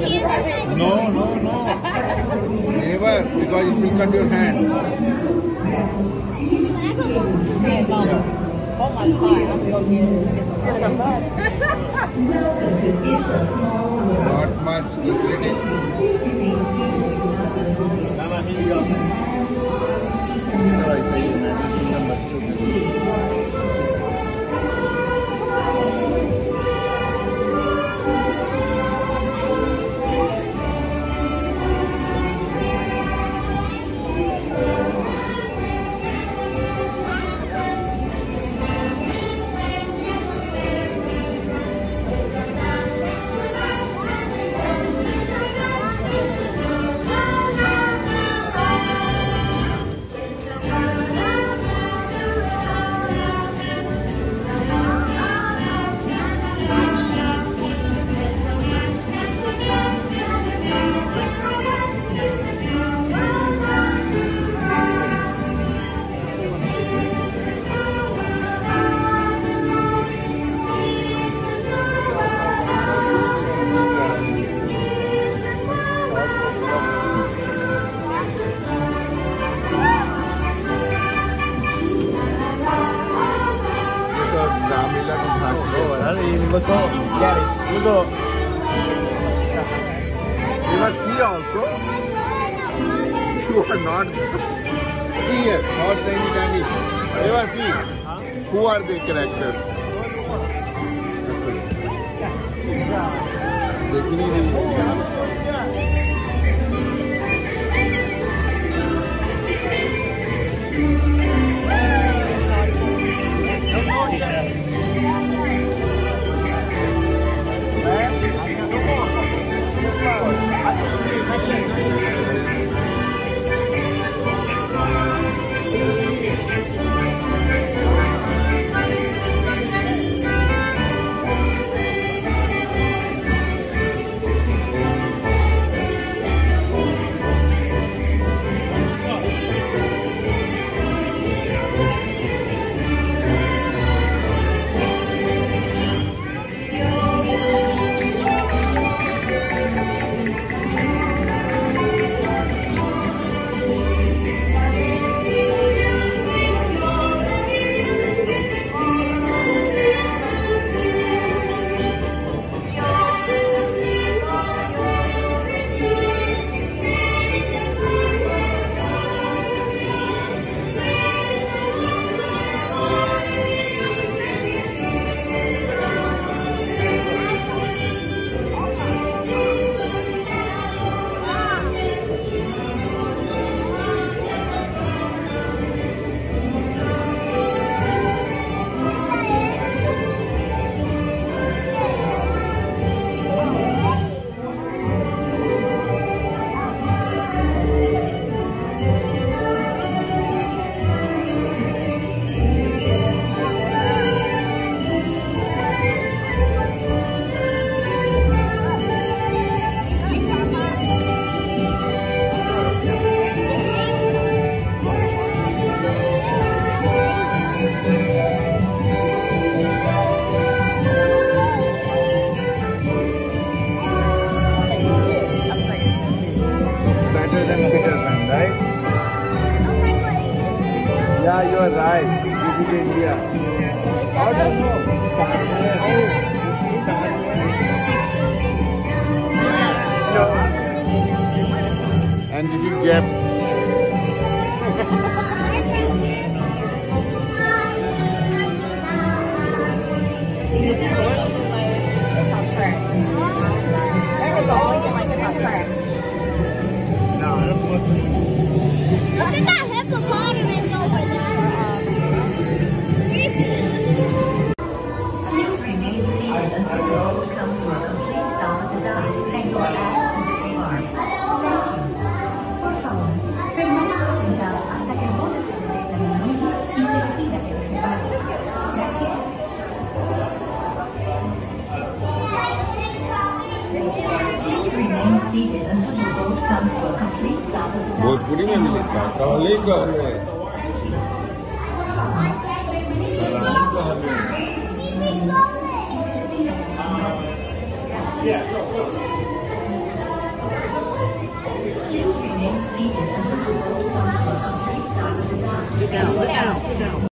No, no, no. Never, because it will cut your hand. Yeah. Not much, just little. Otherwise, I imagine some बच्चों के लिए. Look up, Daddy. Look up. You must see also. You are not see here, not saying Chinese. You are see. Who are the characters? देखनी नहीं. Yeah, you are right. This is India. And this is Jap. Look at that hippopotamus over there. Please remain seated until the boat comes to a complete stop at the dock and you are asked to disembark. Thank you. Por favor, permanezca sentado hasta que el bote se detenga en el muelle y se le pida que desembarque. Gracias. Please remain seated until the boat comes to a complete stop at the dock. Bhojpuri में भी लिखा है कहले कहले सलाम कहले. Yeah. seated until the boat comes to a complete stop at the dock. Sit down, sit down, sit down.